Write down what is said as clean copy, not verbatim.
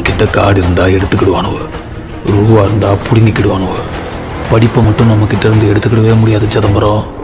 கிட்ட காடு இருந்தா எடுத்துக்கிடுவானுவ, ரூபா இருந்தா புடுங்கிக்கிடுவானுவ. படிப்பை மட்டும் நம்ம கிட்ட இருந்து எடுத்துக்கிடவே முடியாது சிதம்பரம்.